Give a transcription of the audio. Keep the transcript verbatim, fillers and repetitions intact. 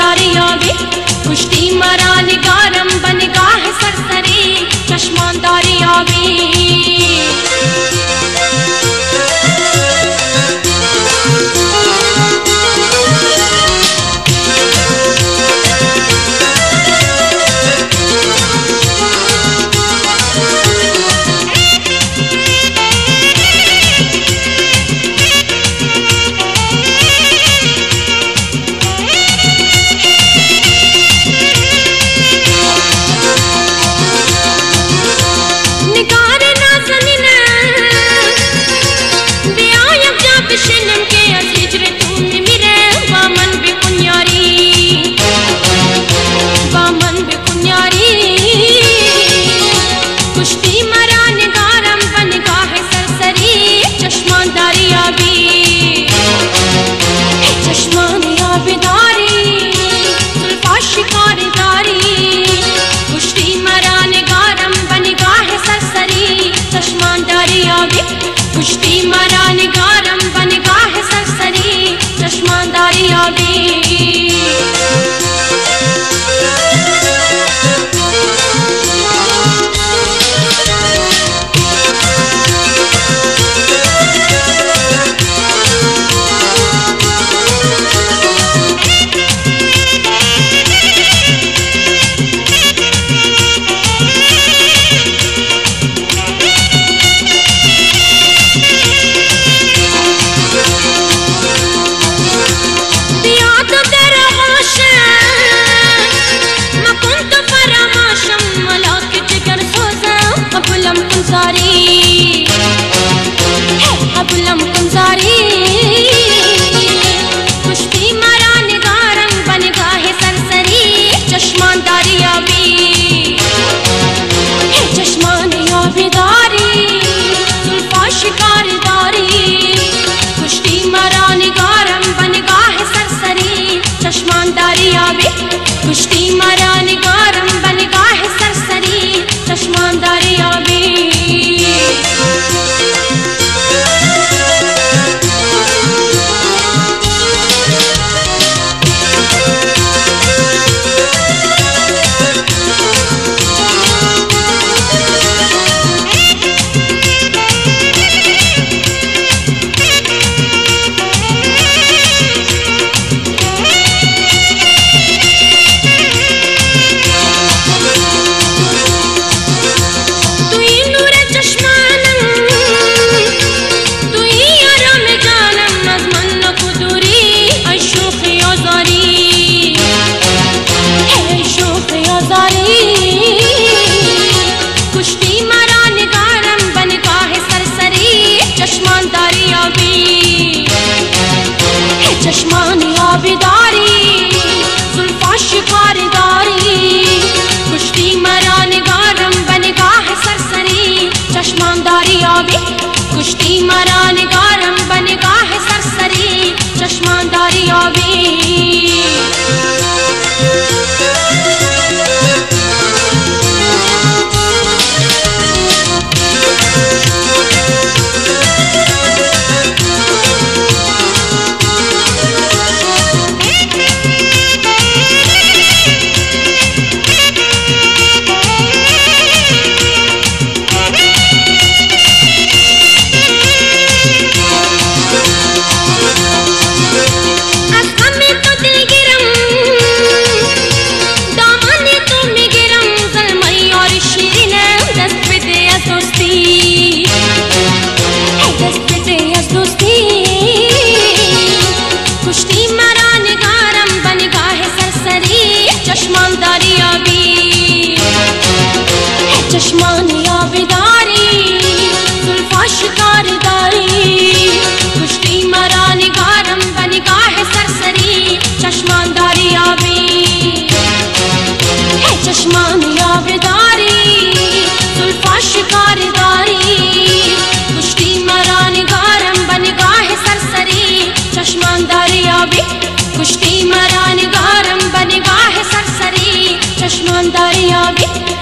चश्मांदारिया भी कुश्ती मरा निगारम बनगाह सरसरी चश्मांदारिया भी कुश्ती मरा निगारम बनगाह सरसरी चश्मांदारिया भी अबुलम कुंजारी कुश्ती मरा निगारम बनगाह सरसरी चश्मांदारिया भी चश्मानिया बिदारी जुल्फा शिकारदारी कुश्ती मरा निगारम बनगाह सरसरी चश्मांदारिया भी कुश्ती मरा निगारम बनगाह सरसरी चश्मांदारिया भी चश्मानिया बिदारी जुल्फा शिकारदारी कुश्ती मरा निगारम बनगाह सरसरी चश्मांदारिया भी कुश्ती मरा निगारम बनगाह सरसरी चश्मांदारिया भी चश्मानिया बिदारी जुल्फा शिकारदारी कुश्ती मरा निगारम बनगाह सरसरी चश्मांदारिया भी चश्मानिया बिदारी जुल्फा शिकारदारी कुश्ती मरा निगारम बनगाह सरसरी चश्मांदारिया भी कुश्ती मरा निगारम बनगाह सरसरी चश्मांदारिया भी